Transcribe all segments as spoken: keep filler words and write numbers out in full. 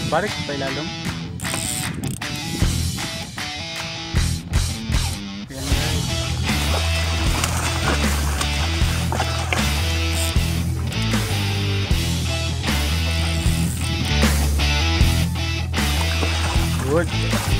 Balik pa ilalong. Ayan guys. Good.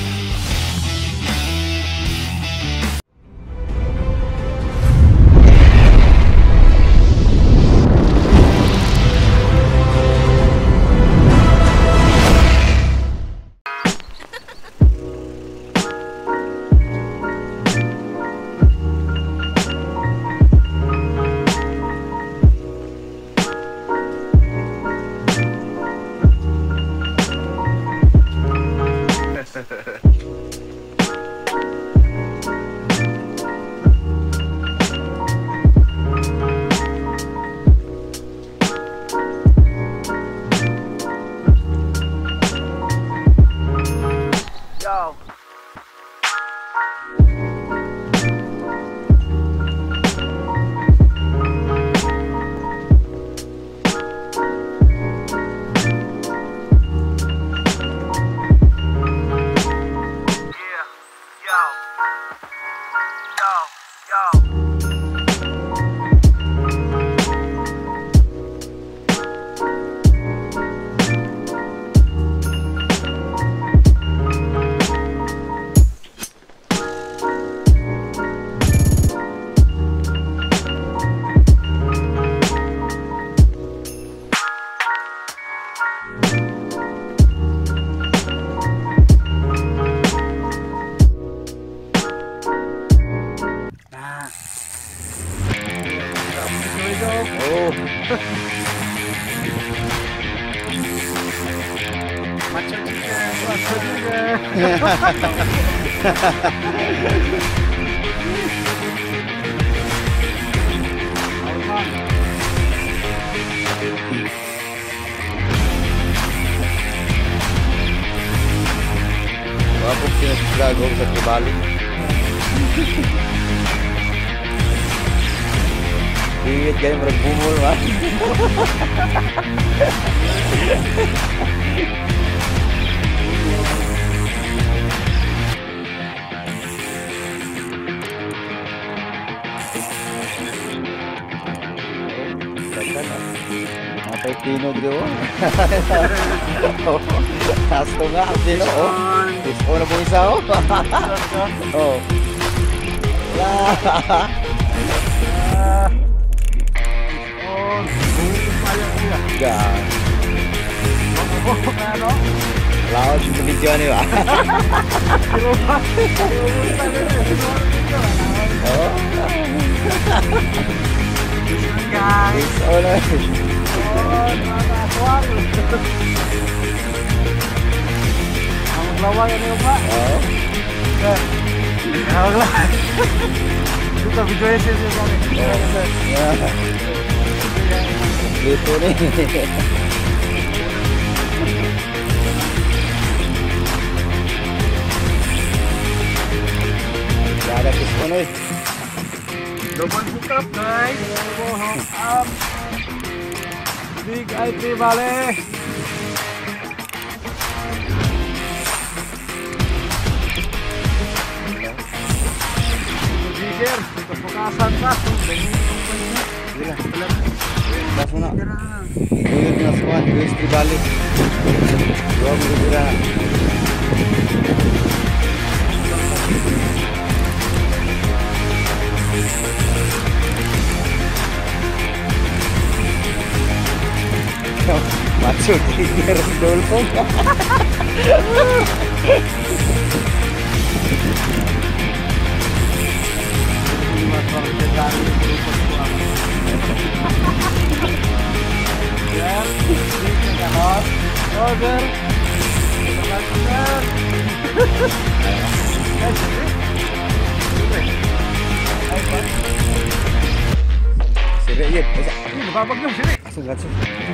Oh. Macam juga, macam juga. Wapok sinasagog sa Tribali. Bingit kayo magbumol ba? Matay Pino dito. Tasto nga ang Pino. Gusto na po isa oh. Oh. Yan. Laos yung video niyo ah. Oh. Guys. Oh no. Oh, nakakatuwag. Ang laway ano ba? Oh. Ang laway. Kita video ya sih sih. Dito nih. Ada diskon nih. Double hook up guys. Double hook up. Big I P balik. Jigger, kefokasan satu. Gila, gas mo na. Uyod na squad, U S Tribali. Dua berbeda. Masuk Jigger dolpong. Order. Sini ya, ini babak dong sini. langsung langsung.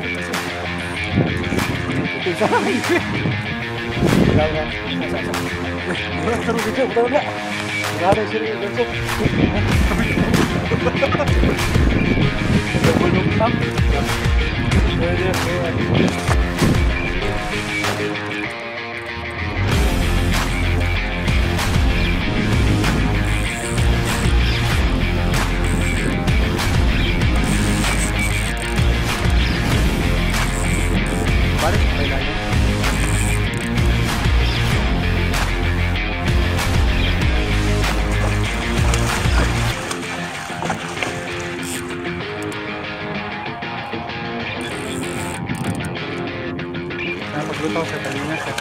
Itu salah ini. Jangan. Terus itu betul enggak? Enggak ada sini langsung. Belum tam. Jadi naglutaw sa kanina sir.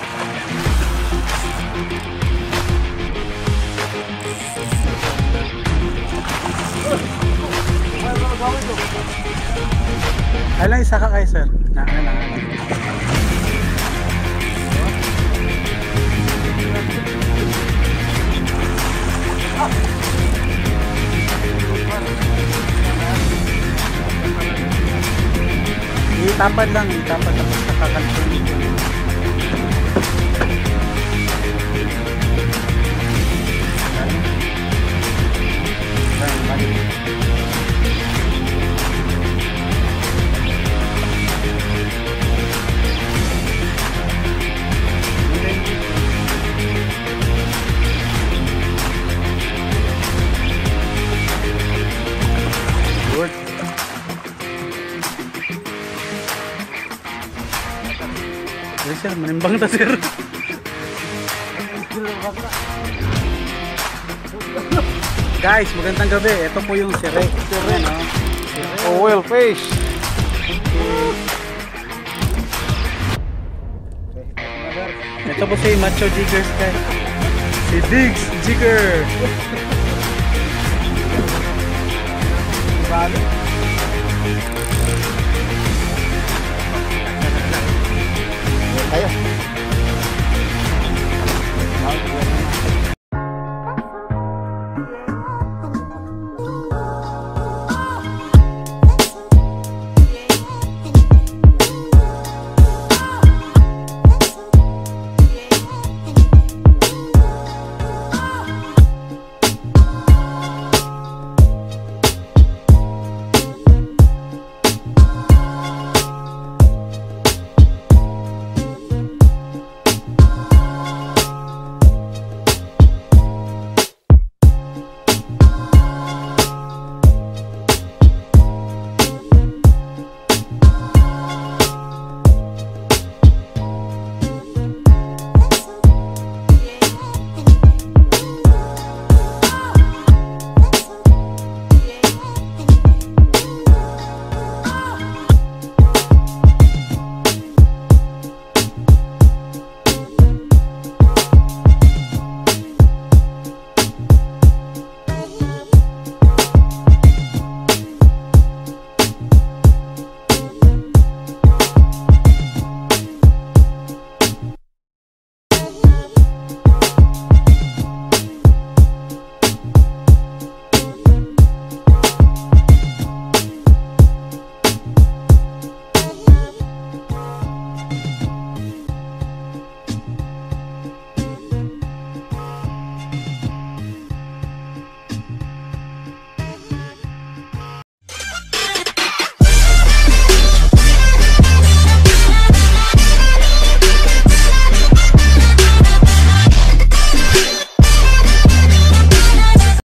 Ay lang, isa ka kayo sir. Na, na, na, na. Itapad lang, itapad lang sa kakansin. Good. Ay, sir, manimbang na sir. Guys, magandang gabi. Ito po yung sire. Sire, no? Oil fish. Ito po si Macho Jiggers guys. Si Diggs Jigger. Bali.